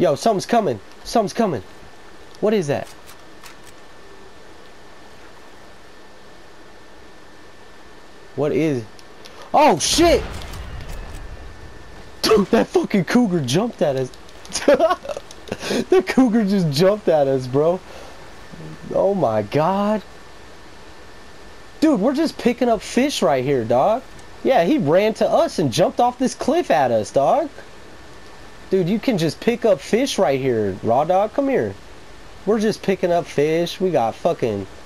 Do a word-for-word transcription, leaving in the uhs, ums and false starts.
Yo, something's coming. Something's coming. What is that? What is... Oh, shit! Dude, that fucking cougar jumped at us. The cougar just jumped at us, bro. Oh my god. Dude, we're just picking up fish right here, dog. Yeah, he ran to us and jumped off this cliff at us, dog. Dude, you can just pick up fish right here, raw dog. Come here. We're just picking up fish. We got fucking